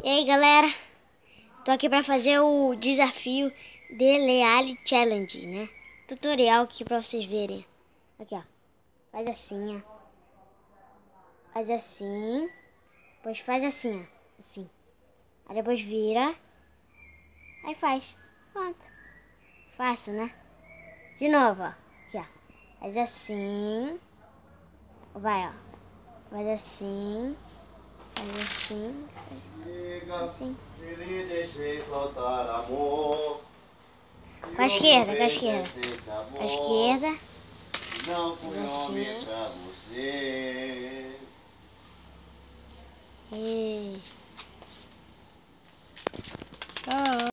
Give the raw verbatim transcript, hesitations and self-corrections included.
E aí, galera, tô aqui pra fazer o desafio Dele Alli Challenge, né? Tutorial aqui pra vocês verem. Aqui, ó. Faz assim, ó. Faz assim. Depois faz assim, ó. Assim. Aí depois vira. Aí faz. Pronto. Fácil, né? De novo, ó. Aqui, ó. Faz assim. Vai, ó. Faz assim. Faz assim. Faz assim. Com a esquerda, com a esquerda. Com a esquerda. Faz assim. E... Ah.